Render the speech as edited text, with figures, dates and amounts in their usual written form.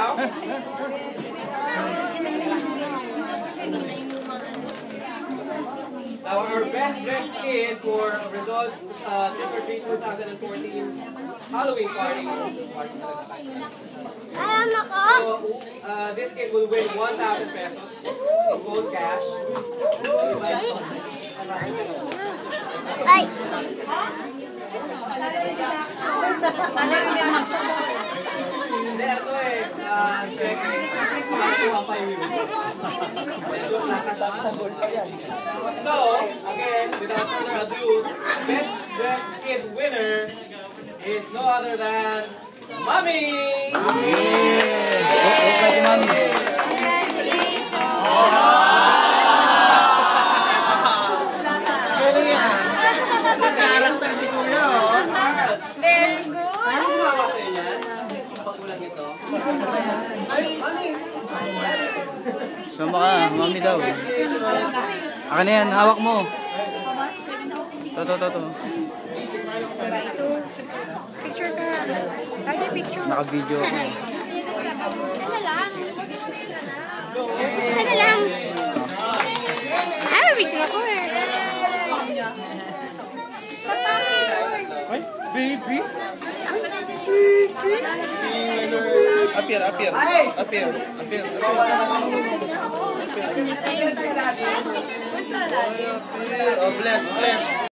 Our best dressed kid for results Trick or Treat 2014 Halloween party. So this kid will win 1,000 pesos in gold cash. Ay! Hindi, ito eh. Pakakuha pa yung medyo nakasama sa gold pa yan. So, again, without further ado, best dressed kid winner is no other than Mommy! Okay, Mommy. Karakter si Kuya, oh. Very good! Ano gumawa sa inyo yan? Kasi pagulang ito. Sama ka, Mommy daw. Akin na yan, hawak mo. To. Ito. Picture ka. Ay, picture. Naka-video ako. Ano lang? Ano lang? Ay, picture ako eh. Ay, baby. Appear. Oh, bless.